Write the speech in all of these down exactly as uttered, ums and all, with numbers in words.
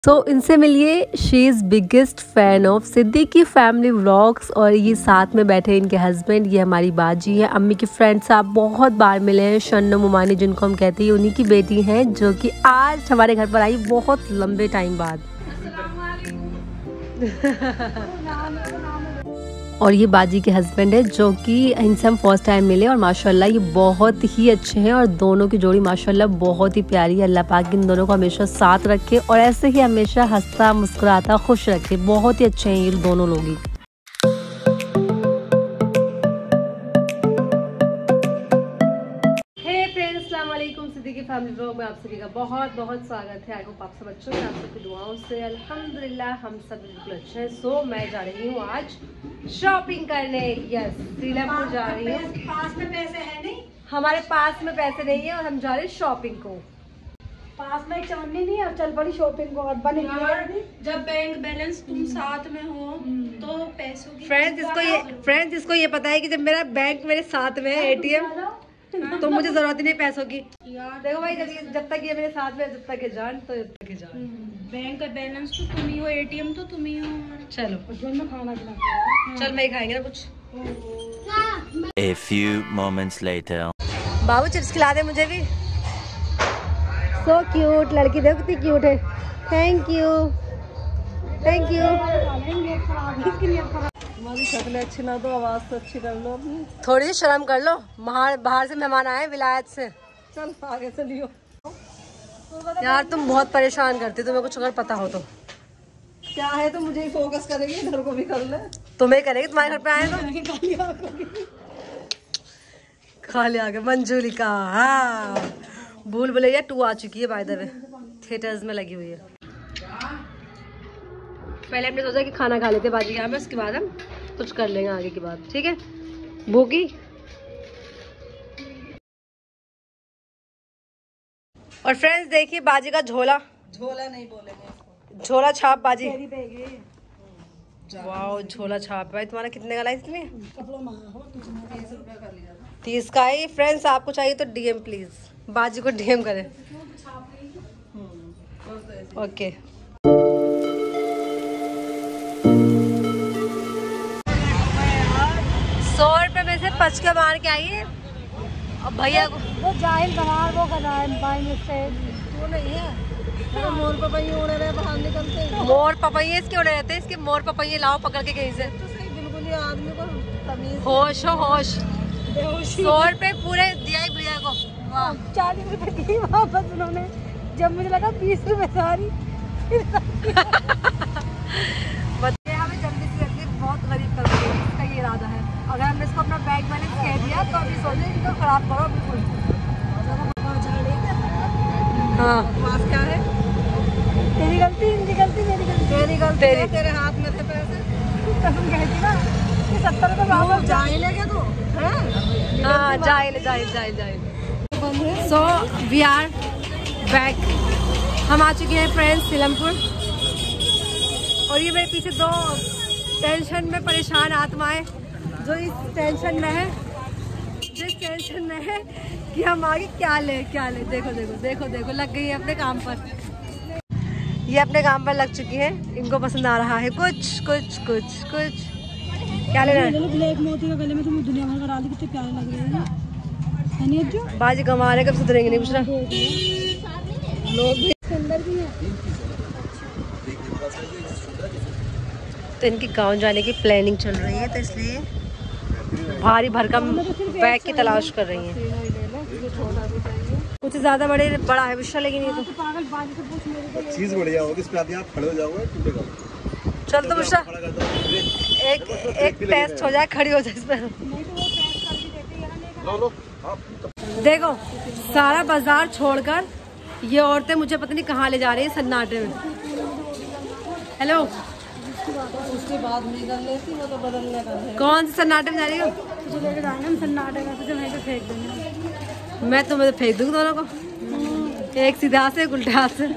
सो so, इनसे मिलिए, she is biggest fan of Siddiqui family vlogs. और ये साथ में बैठे इनके हस्बैंड, ये हमारी बाजी है, अम्मी की फ्रेंड्स। आप बहुत बार मिले हैं, शन्नो मुमानी जिनको हम कहते हैं, उन्हीं की बेटी हैं जो कि आज हमारे घर पर आई बहुत लंबे टाइम बाद। और ये बाजी के हस्बैंड है जो कि इनसे हम फर्स्ट टाइम मिले और माशाल्लाह ये बहुत ही अच्छे हैं और दोनों की जोड़ी माशाल्लाह बहुत ही प्यारी है। अल्लाह पाक इन दोनों को हमेशा साथ रखे और ऐसे ही हमेशा हंसता मुस्कुराता खुश रखे। बहुत ही अच्छे हैं ये दोनों लोग ही। सिद्दीकी फैमिली व्लॉग में आप सभी का बहुत बहुत स्वागत है। आई होप आप सब अच्छे हैं, आप सबकी दुआओं से अल्हम्दुलिल्लाह हम सब बिल्कुल अच्छे हैं। सो मैं जा रही हूँ आज शॉपिंग करने। यस, सीलमपुर जा रही हूँ। पास में पैसे है नहीं, हमारे पास में पैसे नहीं है और हम जा रहे हैं शॉपिंग को। पास में एक चवन्नी नहीं और चल बड़ी शॉपिंग को बने। जब बैंक बैलेंस तुम साथ में हो तो पैसों की फ्रेंड्स इसको ये फ्रेंड्स इसको ये पता है कि जब मेरा बैंक मेरे साथ में है एटीएम तो मुझे जरूरत ही नहीं पैसों की। देखो भाई, जब जब तक ये मेरे साथ में, जब तक ये जान तो जब तक ये जान। बैंक का बैलेंस तो तुम ही हो, एटीएम तो तुम ही हो। चलो में खाना खिला, चल मैं खाएंगे ना कुछ। A few moments later. बाबू चिप्स खिला दे मुझे भी। सो क्यूट, लड़की देखो कितनी क्यूट है। Thank you thank you. हमारी शक्ल अच्छी ना तो आवाज तो अच्छी कर लो अपनी। थोड़ी सी शर्म कर लो, बाहर बाहर से मेहमान आए विलायत से। चल आगे चलियो। यार तुम बहुत परेशान करती, तुम्हें कुछ अगर पता हो तो। क्या है तो मुझे ही फोकस करेगी, इधर को भी कर ले। तुम्हें करेगी, तुम्हारे घर पे आए तो खाली आ गए। मंजूलिका, हाँ भूल भुलैया टू आ चुकी है बाय द वे, थिएटर्स में लगी हुई है। पहले हमने सोचा कि खाना खा लेते बाजी यहाँ में, उसके बाद हम कुछ कर लेंगे आगे की बात। ठीक है, भूखी। और फ्रेंड्स देखिए बाजी का झोला, झोला नहीं बोलेंगे, झोला छाप बाजी। वाओ झोला छाप। भाई तुम्हारा कितने का लाई इसमें? तीस का ही। फ्रेंड्स आपको चाहिए तो डीएम प्लीज, बाजी को डीएम करें। ओके सौ रुपए में से पच के मार के आइए। अब भैया को वो जाहिल गंवार वो कर रहा है बाई मिस्टेक। वो नहीं है, मोर पपैये उड़ रहे बाहर निकलते। मोर पपैये इसके उड़े रहते हैं, इसके मोर पपैये लाओ पकड़ के कहीं से। तो सही बिल्कुल ही आदमी को तमीज, होश हो होश। सौ रुपए पूरे दिया ही भैया को। वाह, चालीस रुपए दी वापस उन्होंने, जब मुझे लगा बीस रुपए सारी। हमें जल्दी से जल्दी बहुत गरीब कर देंगे, इसका ये इरादा है। अगर हमने इसको अपना बैंक बैलेंस कह दिया तो अभी सोचे इनको खराब करो बिल्कुल। हाँ पास क्या है? तेरी गलती, इनकी गलती, मेरी गलती। तेरी गलती, तेरी तेरे हाथ में थे पैसे। तुम कहती ना कि सत्तर रुपए वापस जाहिल है क्या तू? हैं? हाँ जाहिल जाहिल जाहिल जाहिल। So we are back. हम आ चुके हैं फ्रेंड्स सीलमपुर। और ये मेरे पीछे दो टेंशन में परेशान आत्माएं जो इस टेंशन में है, जो इस टेंशन में है कि हम आगे क्या ले क्या ले। देखो देखो देखो देखो लग गई है अपने काम पर। ये अपने काम पर लग चुकी है, इनको पसंद आ रहा है कुछ कुछ कुछ कुछ। क्या लेना है? ब्लैक मोती का गले में तुम दुनिया भर का डाल दी, कितने प्यारे लग रहे हैं। बाजी कमा रहे, कब सुधरेंगे नहीं पूछ रहा। लोग भी सुंदर भी हैं। तो इनकी गांव जाने की प्लानिंग चल रही है, तो इसलिए भारी भरकम बैग की तलाश कर रही हैं। कुछ ज्यादा बड़े बड़ा है विशाल, लेकिन ये तो पागल बाजी से पूछ मेरे चीज बढ़िया होगी, इस पे आते आप खड़े हो जाओगे, टूटेगा। चल तो विशाल एक एक टेस्ट हो जाए, खड़ी हो जाए इस पर। लो लो देखो सारा बाजार छोड़कर ये औरतें मुझे पता नहीं कहाँ ले जा रही है सन्नाटे में। हेलो, उसके बाद नहीं कर लेती, वो तो बदलने का है। कौन से सन्नाटे में जा रही हो? तुझे लेके जाएंगे हम सन्नाटे में, तुझे वहीं पे फेंक देंगे। मैं तुम्हें फेंक दूंगी दोनों को, एक सीधे हाथ से एक उल्टे हाथ से।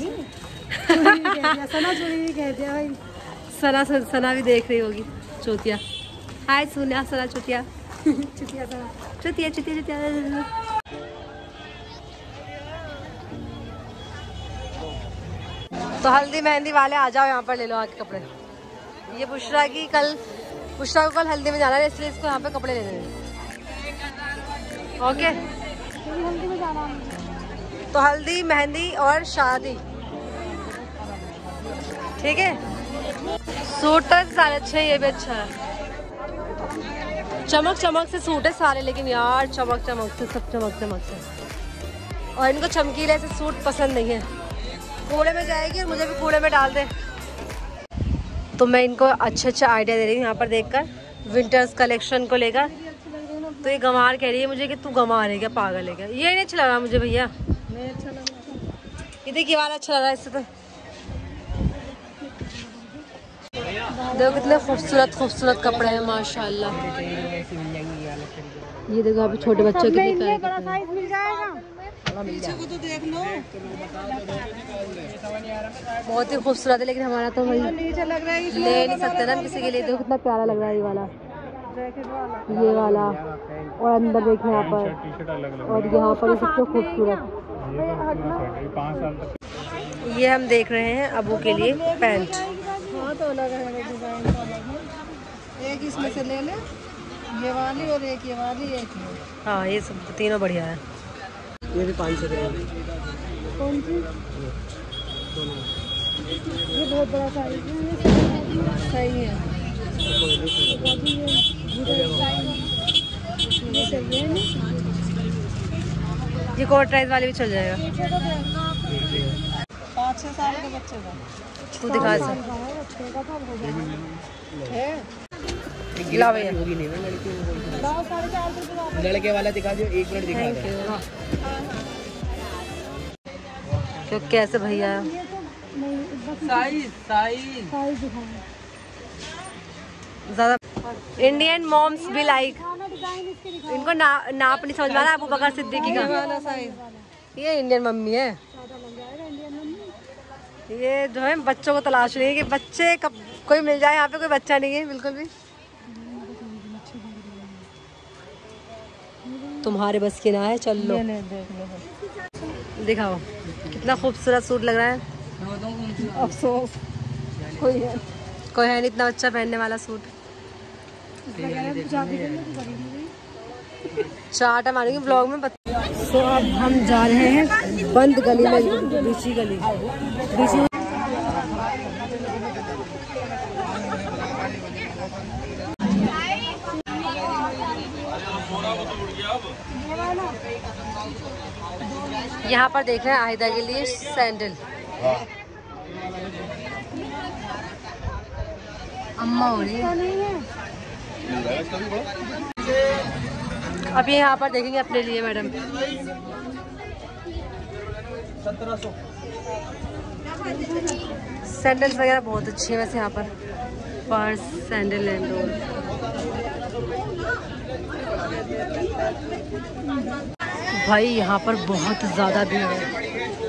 सना चुरी भी कहते हैं भाई। सना सना भी देख रही होगी, चौथिया। हाय सोनिया, सना चौथिया। चुतिया सना, चौथिया चौथिया चौथिया। तो हल्दी मेहंदी वाले आ जाओ यहाँ पर, ले लो आके कपड़े। ये बुशरा की कल बुशरा को कल हल्दी में जाना है, इसलिए इसको यहाँ पे कपड़े लेने हैं। ओके, हल्दी में जाना। तो हल्दी मेहंदी और शादी, ठीक है। सूट तो सारे अच्छे हैं, ये भी अच्छा है। चमक चमक से सूट है सारे, लेकिन यार चमक चमक से सब चमक चमक से, और इनको चमकीले से सूट पसंद नहीं है। कूड़े में जाएगी और मुझे भी कूड़े में डाल दे। तो मैं इनको अच्छा अच्छा आइडिया दे रही हूँ यहाँ पर देखकर, विंटर्स कलेक्शन को लेकर। तो ये गंवार कह रही है मुझे कि तू गंवार है क्या, पागल है क्या? ये नहीं अच्छा लगा मुझे भैया, नहीं अच्छा लग रहा। ये देखिए वाला अच्छा लग रहा है इससे। तो देखो कितने खूबसूरत खूबसूरत कपड़े हैं माशाल्लाह। ये देखो अभी छोटे बच्चों के लिए बड़ा साइज मिल जाएगा। पीछे को तो देख लो, बहुत ही खूबसूरत है, लेकिन हमारा तो भाई नीचे लग रहा है, ले नहीं सकते ना किसी के लिए। देखो कितना प्यारा लग रहा है ये वाला, जैकेट वाला, ये वाला, और अंदर देखिए यहाँ पर, और यहाँ पर सबसे खूबसूरत ये हम देख रहे हैं अबू के लिए पैंट। हाँ तो अलग है डिजाइन तो अलग है। एक इसमें से ले ले, ये वाली और एक ये वाली, एक ये। हाँ ये सब तीनों बढ़िया है। ये भी पाँच सौ रुपये। कौन सी? ये बहुत बड़ा साइज है, सही है। ये कोट प्राइस वाली भी चल जाएगा। पाँच छः साल के बच्चे का तू दिखा से ला भैया, लड़के वाला दिखा दो, एक मिनट दिखा दो। क्यों कैसे भैया साइज साइज ज्यादा इंडियन मॉम्स भी लाइक, इनको ना नाप नहीं समझ में आ रहा अबू बकर सिद्दीकी का वाला साइज। ये इंडियन मम्मी है, ये जो है बच्चों को तलाश रही है कि बच्चे कब कोई मिल जाए। यहाँ पे कोई बच्चा नहीं है बिल्कुल भी। तुम्हारे बस की ना है, चल लो दिखाओ कितना खूबसूरत सूट लग रहा है। अफसोस कोई है कोई है नहीं इतना अच्छा पहनने वाला सूट। चार्ट मारेंगे ब्लॉग में। तो अब हम जा रहे हैं बंद गली में, बीची गली बीची। यहाँ पर देख रहे हैं आहिदा के लिए सैंडल। अम्मा हो रही है अब ये यहाँ पर देखेंगे अपने लिए मैडम। सैंडल्स वगैरह बहुत अच्छे हैं वैसे यहाँ पर, पर्स सैंडल एंड ऑल। भाई यहाँ पर बहुत ज़्यादा भीड़ है।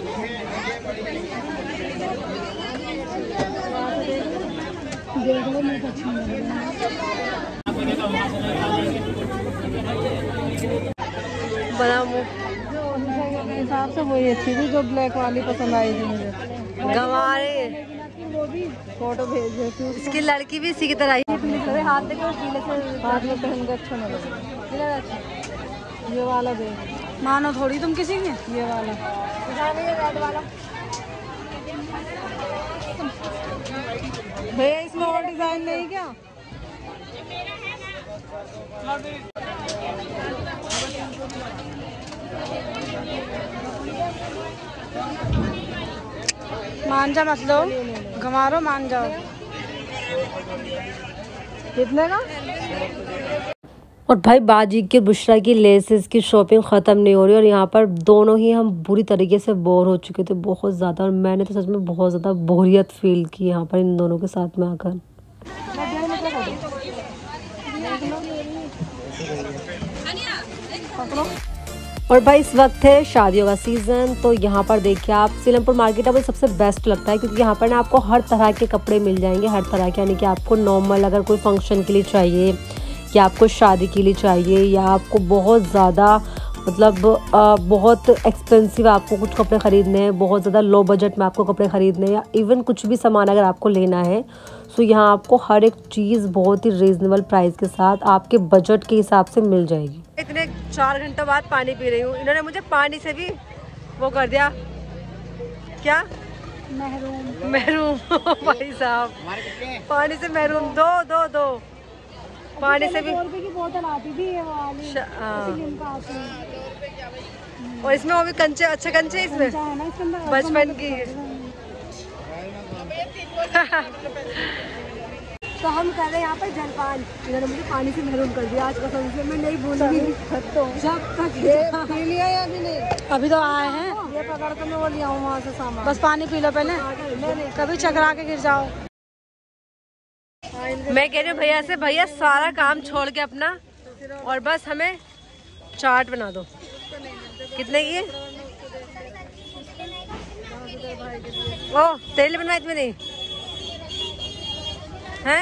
बना मुँह हिसाब से वही अच्छी थी जो ब्लैक वाली पसंद आई थी मुझे। गंवारे वो भी फोटो भेज देती। इसकी लड़की भी इसी की तरह ही हाथ देखो गीले से हाथ में पहन के अच्छा नहीं लगेगा। ये वाला दे, मानो थोड़ी तुम किसी के। ये वाला रेड वाला भैया, इसमें और डिजाइन नहीं क्या? मान जा मत लो, घमारो मान जाओ। कितने का? और भाई बाजी की बुशरा की लेसेस की शॉपिंग ख़त्म नहीं हो रही, और यहाँ पर दोनों ही हम बुरी तरीके से बोर हो चुके थे बहुत ज़्यादा। और मैंने तो सच में बहुत ज़्यादा बोरियत फील की यहाँ पर इन दोनों के साथ में आकर। और भाई इस वक्त है शादियों का सीज़न, तो यहाँ पर देखिए आप सीलमपुर मार्केट मुझे सबसे बेस्ट लगता है, क्योंकि यहाँ पर ना आपको हर तरह के कपड़े मिल जाएंगे, हर तरह के। यानी कि आपको नॉर्मल अगर कोई फंक्शन के लिए चाहिए, या आपको शादी के लिए चाहिए, या आपको बहुत ज़्यादा मतलब आ, बहुत एक्सपेंसिव आपको कुछ कपड़े ख़रीदने हैं, बहुत ज़्यादा लो बजट में आपको कपड़े ख़रीदने हैं, या इवन कुछ भी सामान अगर आपको लेना है, सो यहाँ आपको हर एक चीज़ बहुत ही रीज़नेबल प्राइस के साथ आपके बजट के हिसाब से मिल जाएगी। इतने चार घंटे बाद पानी पी रही हूँ, इन्होंने मुझे पानी से भी वो कर दिया, क्या महरूम महरूम भाई साहब, पानी से महरूम। दो दो दो पानी से भी की बोतल आती थी ये वाली, और इसमें वो भी कंचे, अच्छे कंचे इसमें बचपन की। तो हम कर रहे हैं यहाँ पर जलपान, इन्होंने मुझे पानी से महरूम कर दिया। आज कसम से मैं नहीं भूलूंगी जब तक पी लिया या भी नहीं। अभी तो आए हैं, ये पकड़ कर मैं वो लिया हूँ वहाँ से सामान। बस पानी पी लो पहले, कभी चकरा के गिर जाओ। मैं कह रही हूँ भैया से, भैया सारा काम छोड़ के अपना और बस हमें चाट बना दो। कितने की? ओ तेल बनवाई तुम्हें नहीं है?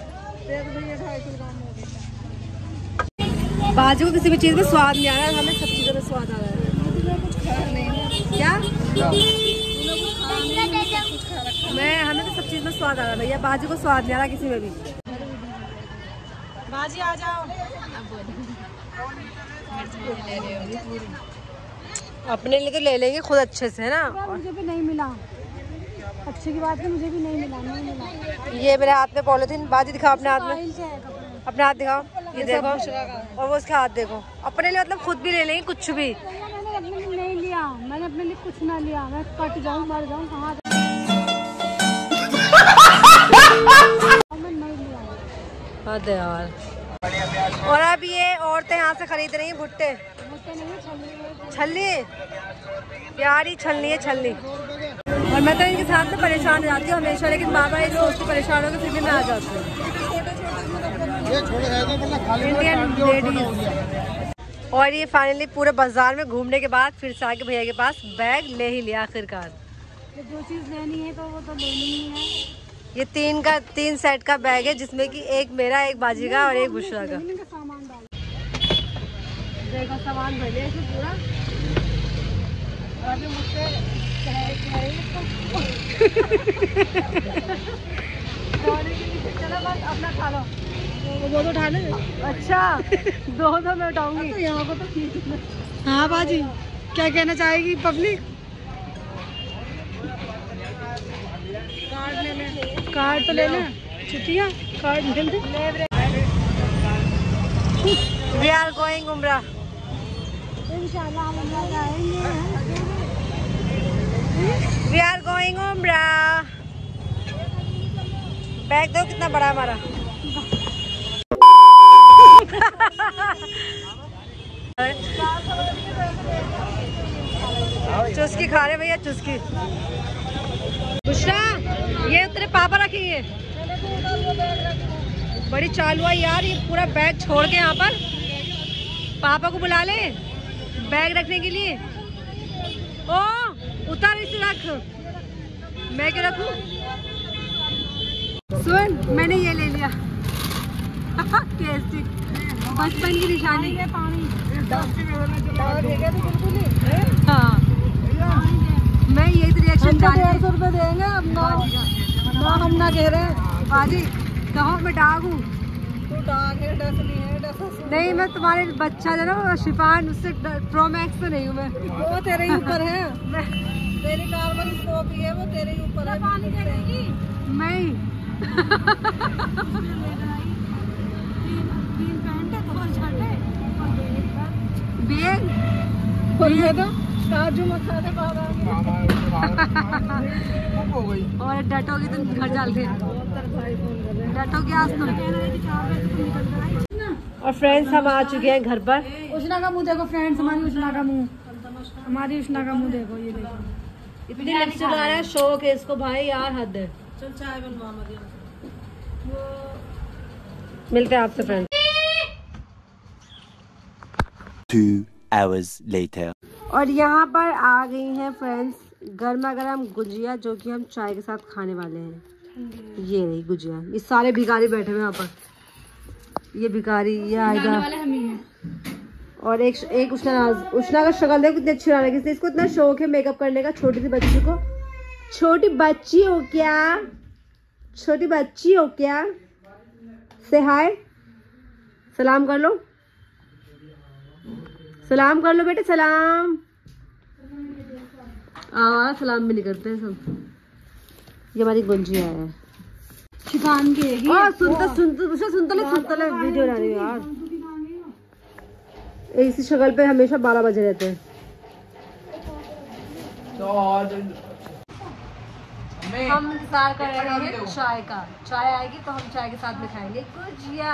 बाजू को किसी भी चीज में स्वाद नहीं आ रहा है, हमें सब चीजों में स्वाद आ रहा है। क्या मैं हमें तो सब चीज में स्वाद आ रहा है भैया, बाजू को स्वाद नहीं आ रहा किसी में भी। बाजी आ जाओ। अपने लिए तो ले लेंगे खुद अच्छे से, है ना। मुझे भी नहीं मिला, अच्छी की बात है, मुझे भी नहीं मिला, नहीं मिला। ये मेरे हाथ में पॉलिथीन, बाजी दिखाओ अपने हाथ में, अपने हाथ दिखाओ, ये देखो, और वो उसके हाथ देखो। अपने लिए मतलब खुद भी ले लेंगे कुछ भी। मैंने अपने लिए नहीं लिया, मैंने अपने लिए कुछ ना लिया, मैं कट जाऊँ मर जाऊँ कहाँ मैं नहीं लिया। हाँ यार। और अब ये औरतें यहाँ से खरीद रही हैं भुट्टे, छल्ली, प्यारी छलनी है छलनी। और मैं तो इनके साथ में परेशान हो जाती हूँ हमेशा, लेकिन बाबा ये सोचती परेशान हो तो फिर भी मैं आ जाती हूँ। Indian ladies. और ये फाइनली पूरे बाजार में घूमने के बाद फिर से आके भैया के पास बैग ले ही लिया आखिरकार। जो चीज़ लेनी है तो वो तो लेनी ही है। ये तीन का तीन सेट का बैग है, जिसमें कि एक मेरा, एक बाजी का और एक बुशरा का। सामान डाल देखो सामान भर लिया इसमें पूरा। अभी मुझसे चलो बस अपना खा लो, वो तो उठा ले। अच्छा दो दो मैं उठाऊंगी। तो यहाँ को तो हाँ बाजी, क्या कहना चाहेगी पब्लिक? कार्ड ले ले, कार्ड तो ले ले, छुट्टियाँ कार्ड ले ले। वी आर गोइंग उम्रा। इंशाल्लाह हम उम्रा जाएंगे। वी आर गोइंग उम्रा। बैग दो, कितना बड़ा हमारा। चुस्की खा रहे भैया, चुस्की। बुशरा ये तेरे पापा रखेंगे। बड़ी चालू है यार, ये पूरा बैग छोड़ के यहाँ पर। पापा को बुला ले बैग रखने के लिए। ओ उतार इसे रख, मैं क्या रखूं? सुन मैंने ये ले लिया टेस्टी, बचपन की निशानी। हाँ मैं यही तो रिएक्शन डेढ़ सौ रुपये देंगे अब ना, ना हम ना कह रहे हैं। बाजी कहो मैं डाक हूँ। तू डाक है, डस नहीं है, डस नहीं मैं तुम्हारे बच्चा जो ना शिफान, उससे प्रो मैक्स तो नहीं हूँ मैं। वो तेरे ही ऊपर है, तेरी कार वाली स्कॉर्पियो है, वो तेरे ही ऊपर है। पानी दे देगी मैं तीन पैंट है, दो शर्ट है, बैग और ये तो काजू मसाले बाबा और डटोगी तुम घर डाल के, डटोगी आज तुम। और फ्रेंड्स हम आ चुके हैं घर पर। उष्णा का मुंह देखो फ्रेंड्स, हमारी उष्णा का मुंह, हमारी उष्णा का मुंह देखो, ये देखो इतनी लिपस्टिक लगा रहा है, शौक है इसको भाई यार, हद है। चल चाय बनवा मत। मिलते हैं आपसे फ्रेंड्स। Two hours later. और यहाँ पर आ गई हैं फ्रेंड्स गर्मा गर्म गुजिया, जो कि हम चाय के साथ खाने वाले हैं। ये रही गुजिया। ये सारे भिखारी बैठे हुए यहाँ पर, ये भिखारी, ये आएगा, और एक एक उष्णा उष्णा का शक्ल देखो कितनी अच्छी रही है। इसको इतना शौक है मेकअप करने का। छोटी सी बच्ची को, छोटी बच्ची हो क्या, छोटी बच्ची हो क्या? से हाय, सलाम कर लो, सलाम कर लो बेटे, सलाम। आ, सलाम भी नहीं करते हैं सब। ये हमारी गुंजिया है। शिकान की है आ, सुनते सुनते सुनते ले सुनते ले वीडियो बना रही है यार। इसी शक्ल पे हमेशा बारह बजे रहते हैं। हम इंतजार कर रहे हैं चाय का। चाय आएगी तो हम चाय के साथ में खाएंगे गुजिया।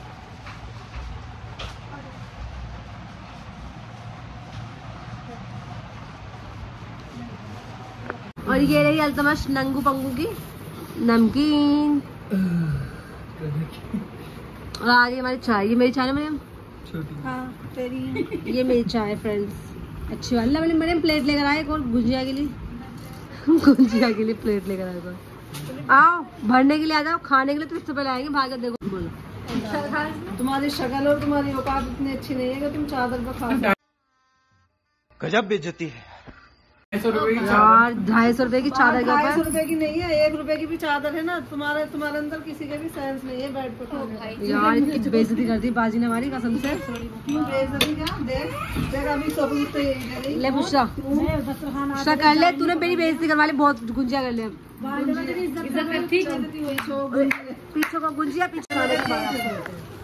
और ये रही अल्तमश नंगू पंगू की नमकीन। और आ रही हमारी चाय। ये मेरी चाय है मैम। हाँ तेरी। ये मेरी चाय फ्रेंड्स, अच्छी वाली। मैंने मैंने प्लेट लेकर आए और गुजिया के लिए गुजिया के लिए प्लेट लेकर आए को। आओ भरने के लिए आ जाओ, खाने के लिए तो इससे पहले आएंगे। भाग देखो बोलो। तुम्हारी शक्ल और तुम्हारी औकात इतनी अच्छी नहीं है कि तुम चादर पर खा सकते। गजब बेइज्जती है। यार ढाई सौ रुपए की चादर के ढाई सौ ऊपर रुपए की नहीं है, एक रुपए की भी चादर है ना। तुम्हारे तुम्हारे अंदर किसी के भी सेंस नहीं है बेड पर खाने। यार इतनी बेइज्जती कर दी बाजी ने हमारी कसम से। बेइज्जती क्या देख देख अभी सबूत तो यही दे रही। ले बुशरा बुशरा कर ले, तूने मेरी बेइज्जती करवा ली बहुत। गुंजिया कर ले पीछे को गुंजिया, पीछे खाने के बाद।